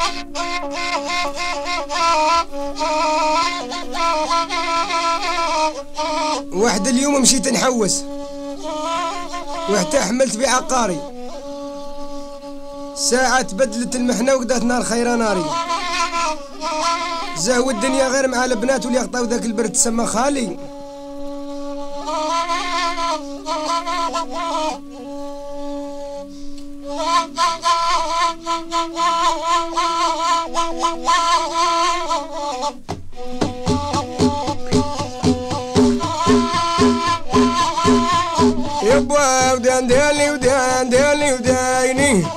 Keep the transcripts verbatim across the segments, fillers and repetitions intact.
واحد اليوم مشيت نحوس وحتى حملت بعقاري ساعة تبدلت المحنة وقدات نار خير ناري زهو الدنيا غير مع البنات واللي يقطعوا ذاك البرد تسمى خالي. يبا ودان ديالي ودان ديالي ودايني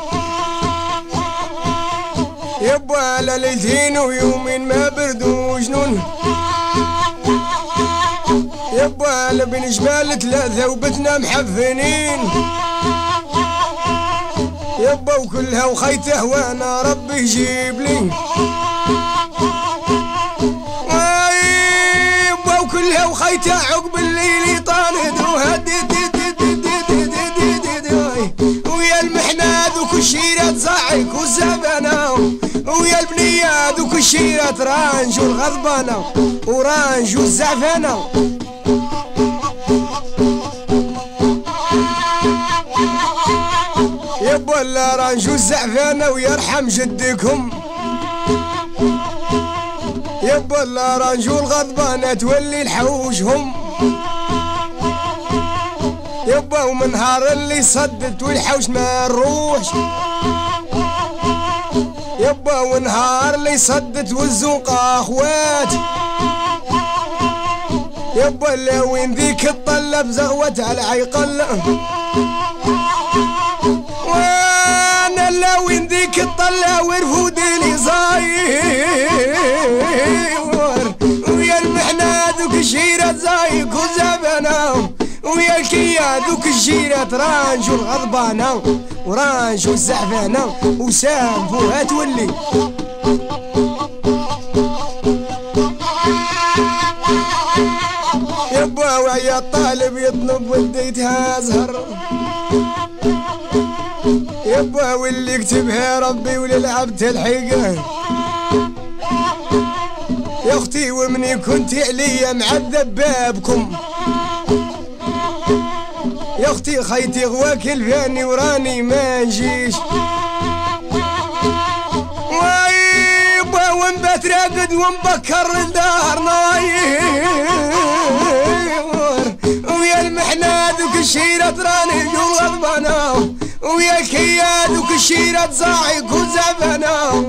يبا لا ليلتين ويومين ما بردوا جنون يبا لا بين جبال ثلاثة وبتنا محفنين يبا وكلها وخيته وانا ربي يجيب لي يبا وكلها وخيته عقب الليل يطارد وهدد ويا المحنة ذوك الشيرات صاعك والزبنة ويا البنية ذوك الشيرات رانج والغضبانة ورانج والزعفانة يبا لا رانج والزعفانة ويرحم جدكم يبا لا رانج والغضبانة تولي الحوشهم يبا ومن نهار اللي صدت والحوش ما نروحش يبا ونهار اللي صدت والزوقة اخوات يبا لا وين ذيك الطلب زغوت على عيقل وانا لا وين ذيك الطلة ورفودي لي صاير ويا المحنة ذوك الشيرات زايك وزبنة ويا الكيا ذوك الجيرات رانج والغضبانة ورانج والزعفانة وسام فوها تولي يبا ويا الطالب يطلب وديتها زهر يبا واللي كتبها ربي وللعب تلحقه يا اختي ومني كنت عليا معذب بابكم يا اختي خيتي غواك الفاني وراني ما نجيش ويبا ونبات راقد ونبكر دارنا ويا المحنة ذوك الشيرات راني جو غضبانة ويا الكيا ذوك الشيرات صاعق وزبنة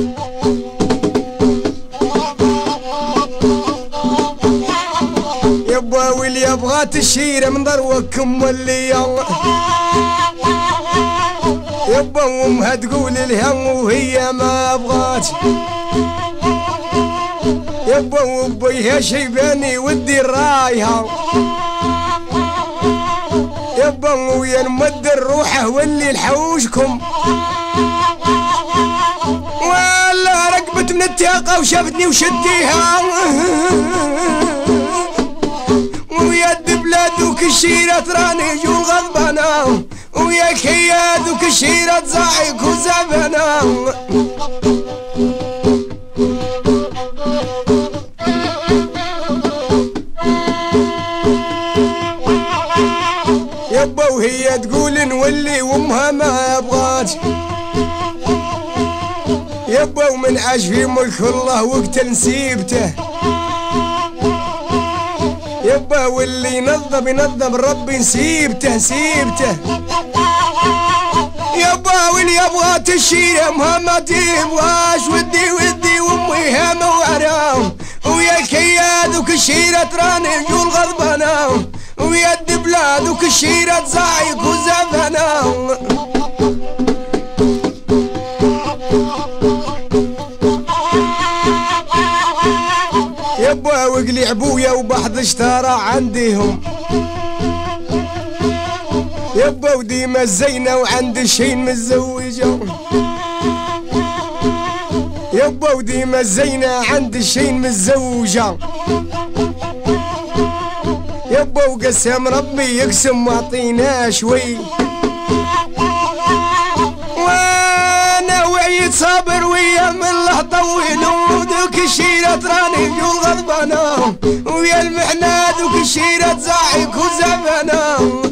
يبا واللي بغات الشيرة من ضروكم واللي يبا وامها تقول الهم وهي ما بغات يبا وبيها شيباني ودي الرايها يبا ويا نمد الروحه واللي لحوشكم ولا ركبت من التاقة وشافتني وشديها ويا الدبلة ذوك الشيرات راني جو الغضبانة ويا الكيا ذوك الشيرات زاعق وزبنة يبا وهي تقول نولي وامها ما بغات يبا ومن عاش في ملك الله وقت نسيبته يبا واللي ينظم ينظم ربي نسيبته نسيبته يبا واللي يبغى الشيرة مها ما تبغاش ودي ودي وامي هامة وعراهم ويا الكيا ذوك الشيرة تراني جو الغضبانة ويا الدبلة ذوك الشيرة زايق وزبنة يبا وقلي عبويا وبحض اشترى عنديهم يبا وديما الزينة وعند الشين متزوجة يبا وديما الزينة عند الشين متزوجة يبا وقسم ربي يقسم واعطينا شوي وانا وعيت صابر ويا من الله طول ودك الشيرة تراني جو الغضبانة ويا المحنة دوك الشيرة تزعيك وزعبانة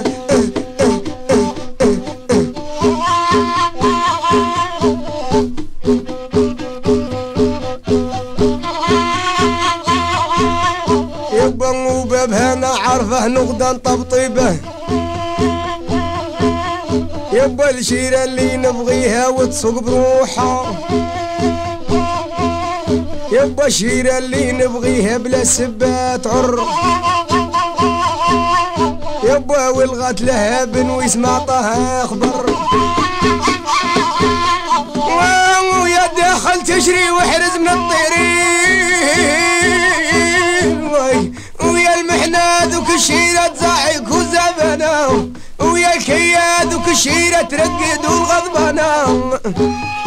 يبا وبابها انا عارفه نقدر طبطيبه يبا الشيرة اللي نبغيها وتسوق بروحها يبا الشيرة اللي نبغيها بلا سبات عر يبا والغات لها بن ويسمع طه خبر ويا داخل تشري وحرز من الطيرين ويا المحنة دوك الشيرة تزعيك وزعبانة ويا الكياد وك الشيرة ترقد والغضبانة